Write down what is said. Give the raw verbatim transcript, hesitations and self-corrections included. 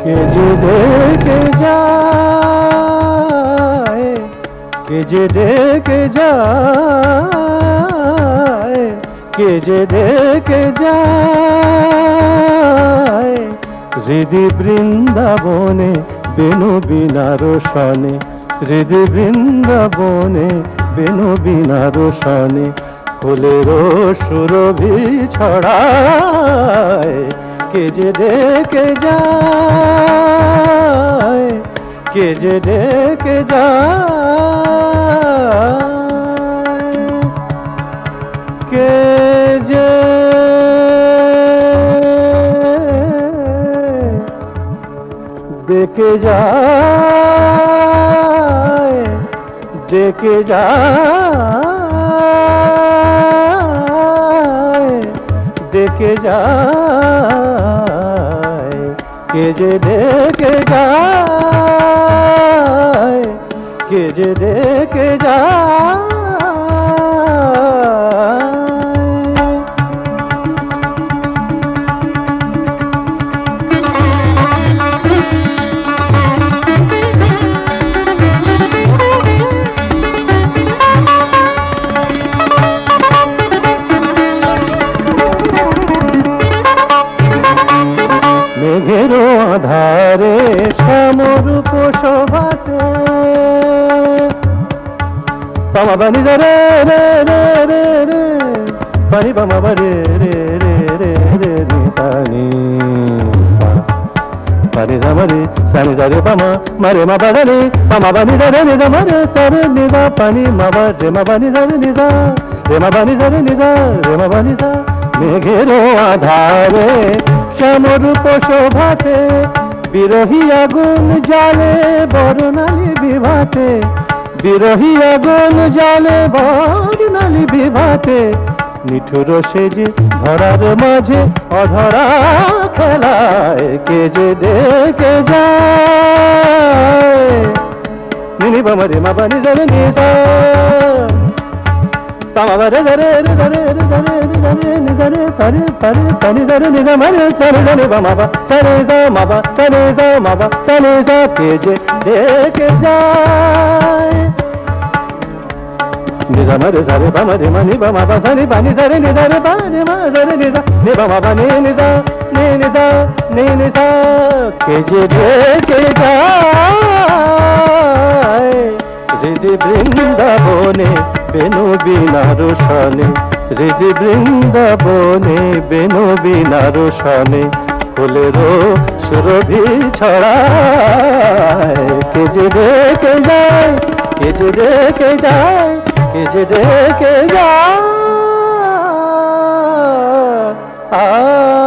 কে যে ডেকে যায়, কে যে ডেকে যায়, কে যে ডেকে যায় হৃদি বৃন্দাবনে বেনু বিনার সনে, হৃদি বৃন্দাবনে বেনু বিনার সনে ফুলের সুরভি ছড়ায়। কে যে ডেকে যায়, কে যে ডেকে যায়, কে যে ডেকে যায়, ডেকে যায়, ডেকে যায়, কে যে ডেকে যায়, কে যে ডেকে যায়। মেঘেরও আধারে শ্যামরূপ শোভাতে পামা বানি যা রে রে রে রে রে পানি পামা বা রে রে রে রে রে নি সানি পানি যা মারে সানি যা রে পামা মারে মা বা জানি পামা বানি যা রে নি যা মারে সারে নি যা পানি মা বা রে মা বানি যা রে নি যা রে মা বানি যা রে নি যা রে মা বানি যা। মেঘেরও আধারে শ্যামরূপ শোভাতে বিরহী আগুন জালে বর্ণালী বিভাতে, বিরহী আগুন জালে বর্ণালী বিভাতে নিঠুর সেজে ধরার মাঝে অধরা খেলায়। কে যে ডেকে যায়, নিনি বাবা রে মা বানি জানে নিসা পামা বারে জারে রে জারে রে জারে রে জারে নি জারে পারে পারে পানি জারে নি জা মারে সারে জানে বা মা বা সারে যা মা বা সারে যা মা বা সারে যা। কে যে ডেকে যায়, নি জা মারে সারে বা মারে মা নি বা মা বা সারে পানি জারে নি জারে পা রে মা জারে নি জা নি বা মা বা নি নি জা নি নি জা নি নি জা। কে যে ডেকে যায় হৃদি বৃন্দাবনে বেনু বিনার সনে, হৃদি বৃন্দাবনে বেনু বিনার সনে ফুলের সুরভি ছড়ায়। কে যে ডেকে যায়, কে যে ডেকে যায়, কে যে ডেকে যায়। আ